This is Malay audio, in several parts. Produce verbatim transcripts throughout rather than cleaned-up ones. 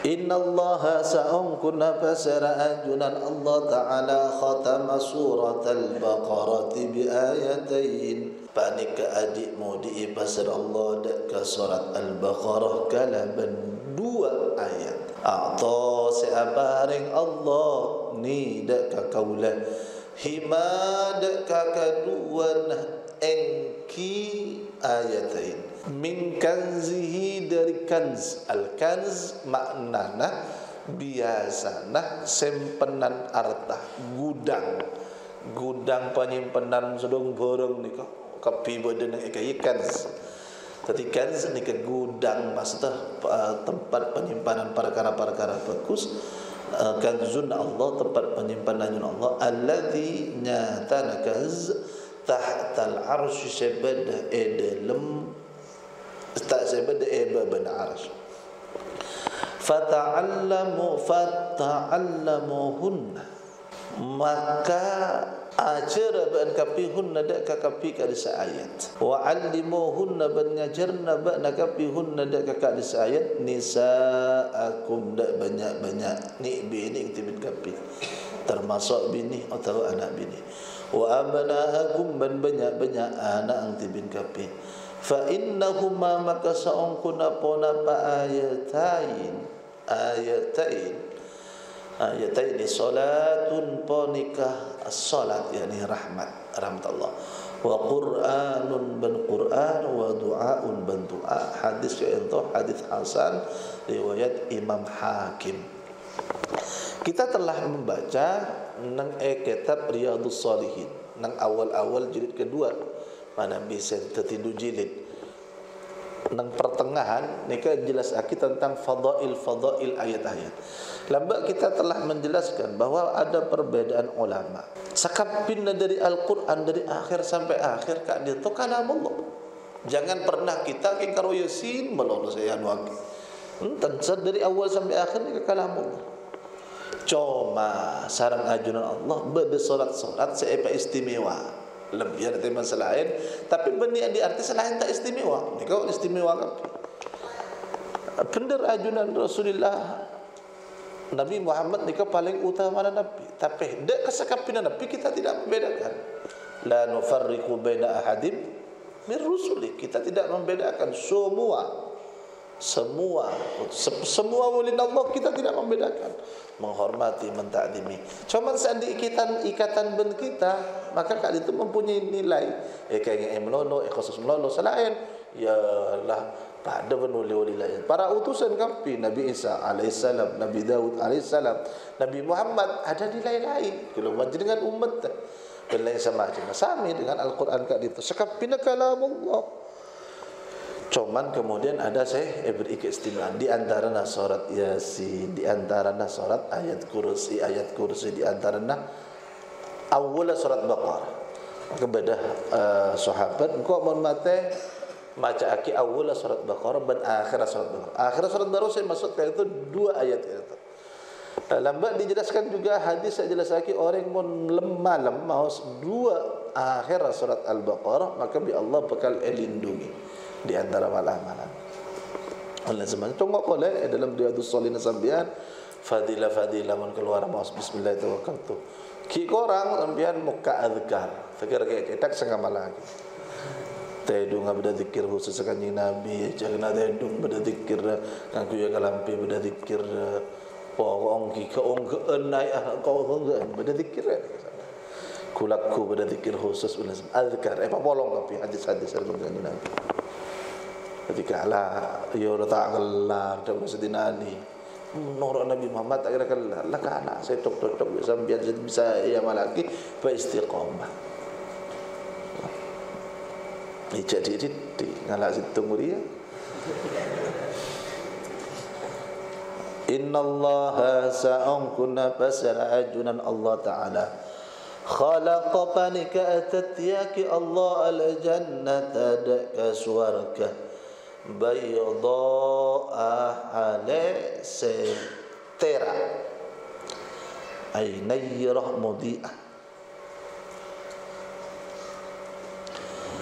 Inna Allah sa'ungkuna fasara ajunan Allah Ta'ala khatama surat al-Baqarah bi ayatain. Panika adikmu di pasar Allah deka surat al-Baqarah kalaban dua ayat. A'ta seabaring Allah ni deka kaulah hima deka kaduan engki ayatain. Min kanzihi dari kanz. Al-kanz maknana biasana sempenan harta, gudang. Gudang penyimpanan sedang borong ni kau kapi bodan ikai kanz. Tadi kanz ni ke gudang maksudnya tempat penyimpanan perkara-perkara bagus. Kanzun Allah tempat penyimpanan Allah alladzi nyatana kanz tahtal arsy sebada edalem tak sebab eba bin arsh. Fata'allamu fata'allamuhunna, maka ajar ban kapihunna dak kapi ka disa ayat. Wa 'allimuhunna ban ngajarna ban kapihunna dak ka disa ayat. Nisaakum dak banyak-banyak ni bini tibin kapi, termasuk bini atau anak bini. Wa abnaakum ban banyak-banyak anak ang tibin kapi. Fa innahuma maka saungkuna pona pa ayatain ayatain ayatain salatun ponikah as-salat yani rahmat rahmat Allah wa qur'anun ban Qur'an wa du'aun ban du'a. Hadis itu hadis hasan riwayat Imam Hakim. Kita telah membaca nang e kitab Riyadhus Shalihin nang awal-awal jilid kedua mana bisa tertidur jilid. Nang pertengahan nika jelas aki tentang fadail-fadail ayat-ayat. Lambak kita telah menjelaskan bahwa ada perbedaan ulama. Sakapinna dari Al-Qur'an dari akhir sampai akhir kak dia tu kalam Allah. Jangan pernah kita ke karo Yasin melulu saya nuaki. Enten dari awal sampai akhir ni kalam Allah. Cuma sarang ajunan Allah beda solat-solat seapa istimewa. Lebih ada tema selain, tapi benih yang diarti selain tak istimewa. Ni kau istimewa kan? Benar ajunan Rasulullah Nabi Muhammad ni kau paling utama Nabi. Tapi dek kesakapin Nabi kita tidak membedakan. La nufarriqu baina ahadim min rusuli. Kita tidak membedakan semua. Semua semua wali Allah kita tidak membedakan, menghormati, mentakdimi. Cuma seandainya ikatan ikatan ben kita, maka kak itu mempunyai nilai. Eh kayak yang melolo, eh khusus melolo selain ya lah pada benuli wali lain. Para utusan kami Nabi Isa alaihissalam, Nabi Daud alaihissalam, Nabi Muhammad ada nilai lain. Kalau macam dengan umat benda sama aja. Sami dengan Al-Quran kak itu. Sekapina kalam Allah. Cuman kemudian ada saya beri keistimewaan di antara surat Yasin, di antara surat ayat kursi, ayat kursi di antara awal surat Baqarah. Kepada uh, sahabat engkau mon mate baca aki awal surat Baqarah dan akhir surat Baqarah. Akhir surat baru saya masuk ke itu dua ayat itu. Lambat dijelaskan juga hadis saya jelaskan orang mon malam mau dua akhir surat Al-Baqarah maka bi Allah bakal elindungi di antara malam-malam. Oleh sebab itu tengok boleh dalam Riyadhus Shalihin sambian fadilah fadilah man keluar maus bismillah tawakkaltu. Ki korang sambian muka azkar. Fikir kayak kita sengamal lagi. Tedung abda zikir khusus kanjeng Nabi, jangan ada tedung beda zikir ngaku ya kalampi beda zikir pokong ki ke ong ke enai ah kau enggak beda zikir. Kulakku beda zikir khusus ulas azkar. Eh apa bolong tapi hadis-hadis kanjeng Nabi. Ketika lah ya tak gelak dak sedina ni menurut Nabi Muhammad tak kira gelak lah kana saya tok-tok bisa biar bisa yang lagi ba istiqamah ni jadi di ngalak situ muria. Innallaha sa'ungkuna fasara ajunan Allah Ta'ala khalaqa panika atatyaki Allah al-jannata daka suarka bayda'a ale setera aynayrah mudi'ah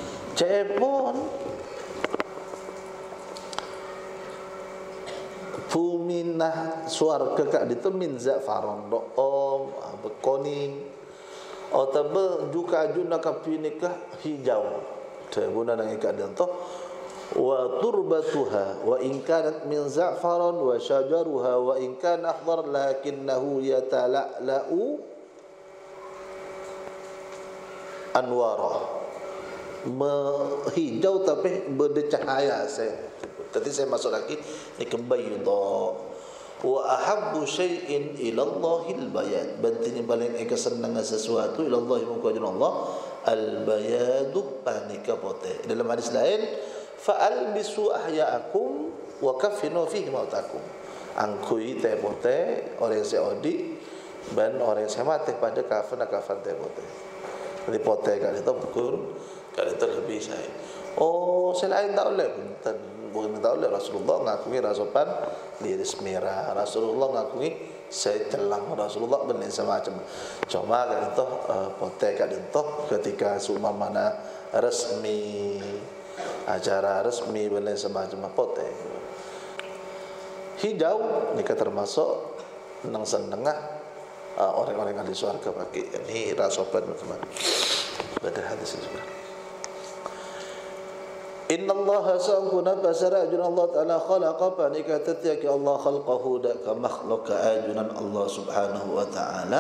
cepon fuminah suarga kak itu min za'faron do om bekoning atau juga juna kapinikah hijau teguna nang ikat dan toh wa turbatuha wa in kanat min za'faron wa syajaruha wa in kana akhdar lakinnahu yatala'la'u anwara hijau tapi berdecahaya. Saya tadi saya masuk lagi ni kebayuda wa ahabbu syai'in ila Allahil bayan bantini paling eka senang sesuatu ila Allah muka Allah al bayadu panika pote. Dalam hadis lain fa albisu ahya'akum wa kafinu fihi mautakum angkui teh pote orang seodi ban orang saya mati pada kafan kafan teh pote. Jadi pote kat itu pukul kat itu lebih saya. Oh, selain tak boleh bukan bukan tak boleh Rasulullah ngakui rasopan liris merah. Rasulullah ngakui saya celang Rasulullah benar semacam. Cuma kat itu uh, pote kat itu ketika suma mana resmi acara resmi benar semacam pote. Hijau ni termasuk nang senengah Uh, orang-orang ahli surga pakai ini rasopan teman-teman. Ada hadis juga. Inna Allah sangkuna basara ajunan Allah Ta'ala khalaqa panika tetiaki Allah khalqahu daka makhluk ajunan Allah Subhanahu wa Ta'ala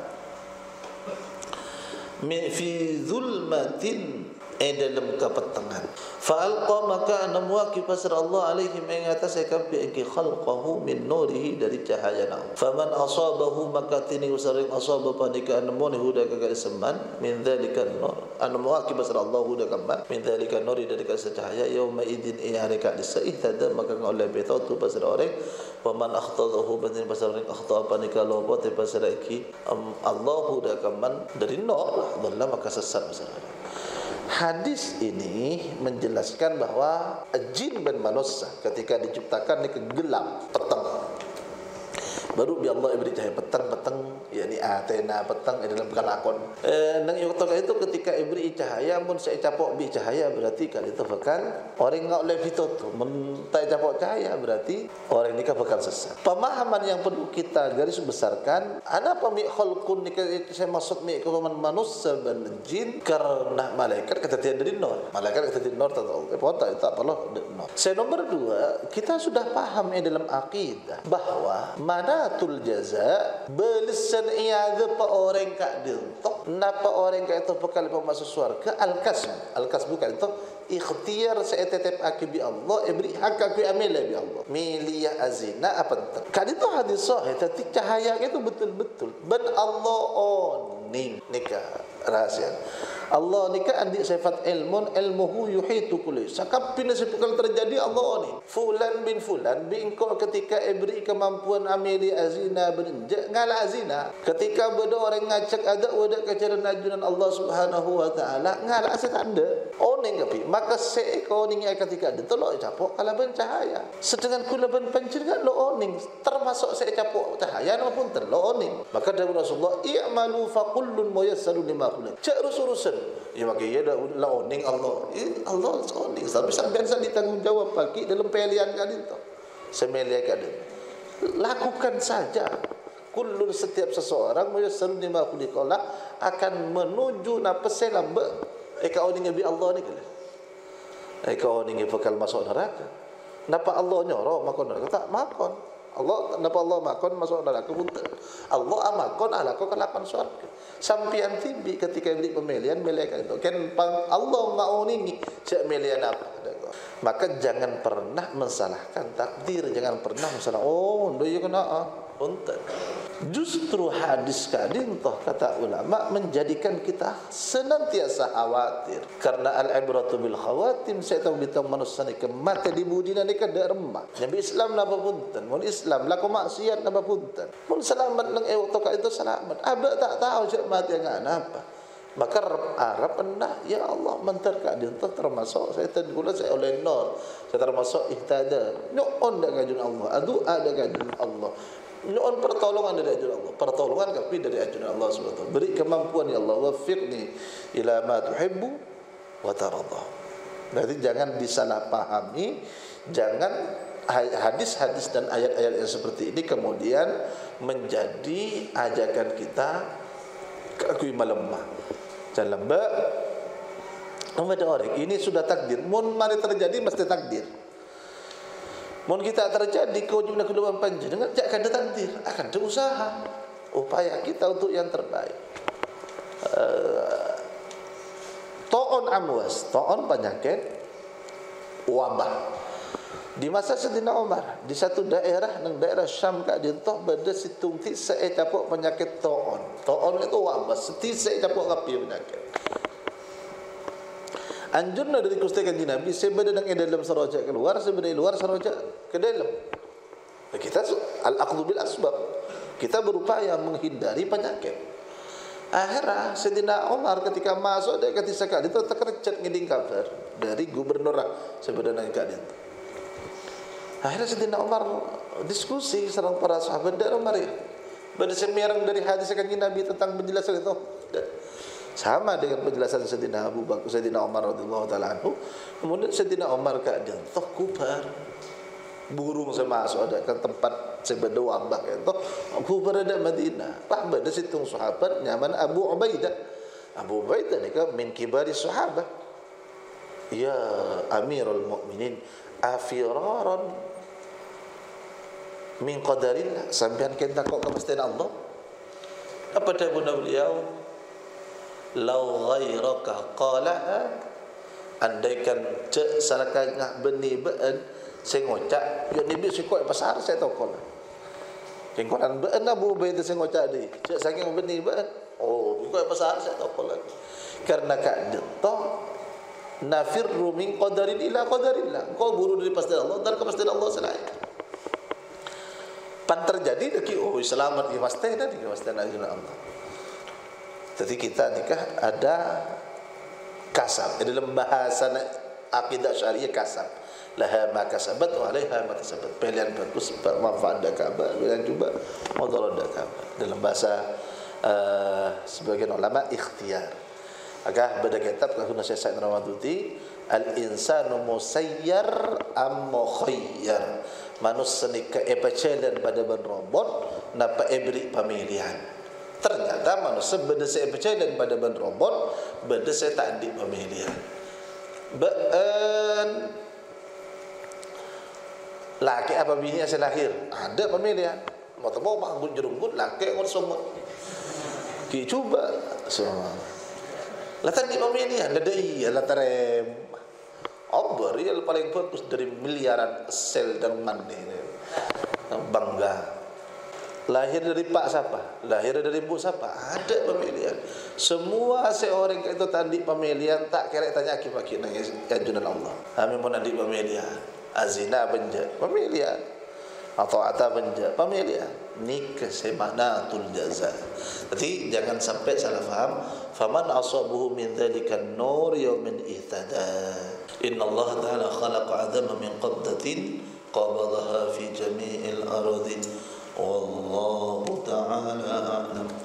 fi zulmatin eh dalam kepetengan fa'alqa maka namuaki pasar Allah alaihi mengatas ekabi eki khalqahu min nurihi dari cahaya Allah faman asabahu maka tini usaring asaba panika anamuni huda kagal seman min dhalika nur anamuaki pasar Allah huda kamban min dhalika nuri dari kasih cahaya yawma idin iharika disaitada maka ngoleh betautu pasar orang faman akhtadahu bandin pasar orang akhtada panika lobote pasar eki Allah huda kamban dari nur Allah maka sesat pasar orang. Hadis ini menjelaskan bahawa jin dan manusia ketika diciptakan ni kegelap petang. Baru bi Allah beri cahaya petang-petang yakni atena petang di dalam kelakon. Eh nang yo itu ketika beri cahaya mun saya capok bi cahaya berarti kali itu bakal orang ngak oleh fitot mun tak capok cahaya berarti orang ini bakal sesat. Pemahaman yang perlu kita garis besarkan ada apa mi khalqun ni saya maksud mi keluman manusia dan jin karena malaikat kata tiada dari nur. Malaikat kata tiada nur tak tahu. Apa tak tak perlu nur. Saya nomor dua kita sudah paham ya dalam akidah bahawa mana tul jaza belisan iada pa orang kak diltok napa orang kak itu bekal pa masuk surga al kasb al kasb bukan itu ikhtiar setetep akibi Allah ibri hak aki amila bi Allah miliyah azina apa entar kan itu hadis sahih tapi cahaya itu betul-betul ben Allah oning nikah rahasia Allah ni kan andi sifat ilmun ilmuhu yuhitu kulli sakapina sepekal terjadi Allah ni fulan bin fulan bi engkau ketika ibri kemampuan amili azina berenjak ngala azina ketika beda orang ngacak ada wadak kejaran ajunan Allah Subhanahu wa taala ngala aset anda oning kapi maka seeko ning ketika ada tolok capok kala ben cahaya sedangkan kula ben pancir kan lo oning termasuk saya capok cahaya maupun terlo oning maka dari Rasulullah i'malu fa kullun muyassarun lima khuliq cak urusan ya maka ya dah la oning Allah eh, Allah oning tapi sampean sa ditanggungjawab pagi dalam pilihan kali itu semelia kali lakukan saja kullun setiap seseorang muyassarun lima khuliq akan menuju napa selambe eka oning bi Allah ni kali eka oning bakal masuk neraka napa Allah nyoro makon neraka tak makon Allah napa Allah makon masuk neraka punten Allah amakon ala ko kalapan surga sampian tibi ketika beli pemilihan malaikat itu kan Allah ngauningi cak milian apa maka jangan pernah mensalahkan takdir jangan pernah mensalah oh ndo ya kena ah punten justru hadis kadin toh kata ulama menjadikan kita senantiasa khawatir karena al-ibratu bil khawatim saya tahu bitang manusia ni kemate di budina ni kada remah nabi Islam napa punten mun Islam laku maksiat napa punten mun selamat nang e waktu itu selamat aba tak tahu cak mati ngana apa maka Arab endah ya Allah mentar kadin toh termasuk saya tengula saya oleh nur saya termasuk ihtada nu'on dak kajun Allah adu ada kajun Allah nu'on pertolongan dari ajunan Allah pertolongan tapi dari ajunan Allah subhanahu wa taala beri kemampuan ya Allah wafiqni ila ma tuhibbu wa taradha berarti jangan disalahpahami jangan hadis-hadis dan ayat-ayat yang seperti ini kemudian menjadi ajakan kita keakui melemah dan lembek. Kepada orang ini sudah takdir. Mun mari terjadi mesti takdir. Mun kita terjadi keujungnya keluar panjenengan jangan ada takdir, akan ada usaha, upaya kita untuk yang terbaik. Uh, To'on amwas, to'on penyakit wabah. Di masa Sayyidina Umar, di satu daerah nang daerah Syam kak dintoh beda situng ti saya capuk penyakit to'on. To'on itu wabah, seti saya capuk kapi penyakit. Anjurna dari Gusti Kanjeng Nabi sebenarnya yang dalam saroja keluar, sebenarnya luar saroja ke dalam. Kita al-aqdu bil asbab. Kita berupaya menghindari penyakit. Akhirnya Sayyidina Umar ketika masuk dia ketika sekali itu terkerjat ngiding kabar dari gubernur sebenarnya kak itu. Akhirnya Sayyidina Umar diskusi sareng para sahabat dan Umar ya. Pada semirang dari hadis Kanjeng Nabi tentang penjelasan itu. Sama dengan penjelasan Sayyidina Abu Bakar, Sayyidina Umar radhiyallahu taala anhu. Kemudian Sayyidina Umar keadaan toh kubar. Burung semasuk ada ke tempat sebeda wabah itu. Kubar ada Madinah. Pak beda situng sahabat nyaman Abu Ubaidah. Abu Ubaidah ni kan min kibari sahabat. Ya Amirul Mukminin, afiraran min qadarillah. Sampean kita kok kepastian Allah. Apa dah beliau? Lau ghairaka qalaha, andaikan cek sarakan ngah beni beun sing ngocak yo nibi sikoi pasar saya tokol king koran beun Abu Ubaidah sing ngocak deui cek saking beni beun oh sikoi pasar saya tokol lagi karena kak detoh nafirru min qadarin ila qadarillah, kau buru dari pastian Allah dan kepastian Allah selain pan terjadi deki oh selamat di pasti dan di kepastian Allah. Jadi kita nikah ada kasab. Dalam bahasa akidah syariah kasab. Laha ma kasabat wa alaiha ma kasabat. Pilihan bagus bermanfaat dak kabar dan juga mudarat dak kabar. Dalam bahasa uh, sebagian ulama ikhtiar. Maka pada kitab kahuna Syekh Ramadhuti al-insanu musayyar am mukhayyar. Manusia nikah epacelen pada ben robot napa ebri pemilihan. Ternyata manusia beda saya percaya dan pada ban robot beda saya tak di pemilihan. Ben laki apa bini asal lahir ada pemilihan. Mau tak mau bangun jerunggut laki orang semua. Ki coba semua. Latan di pemilihan ada iya latarem. Obor yang paling bagus dari miliaran sel dan mandi bangga. Lahir dari pak siapa? Lahir dari ibu siapa? Ada pemilihan. Semua seorang itu tadi pemilihan tak kira tanya aki-aki nangis ajunan Allah. Kami mau nanti pemilihan. Azina benja pemilihan. Atau ata benja pemilihan. Nikah semanatul jaza. Jadi jangan sampai salah faham. Faman asabuhu min dzalikan nur yaumin ihtada. Inna Allah Ta'ala khalaqa adama min qabdatin qabadaha fi jami'il ardi. والله تعالى أعلم.